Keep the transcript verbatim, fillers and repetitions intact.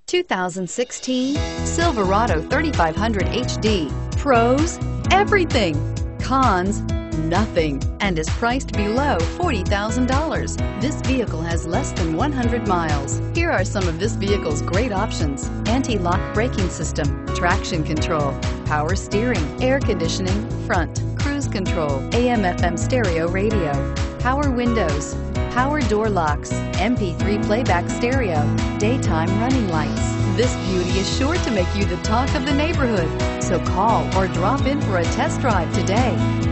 two thousand sixteen Silverado thirty-five hundred H D. Pros, everything. Cons, nothing, and is priced below forty thousand dollars. This vehicle has less than one hundred miles. Here are some of this vehicle's great options: anti-lock braking system, traction control, power steering, air conditioning, front, cruise control, A M F M stereo radio, power windows, power door locks, M P three playback stereo, daytime running lights. This beauty is sure to make you the talk of the neighborhood. So call or drop in for a test drive today.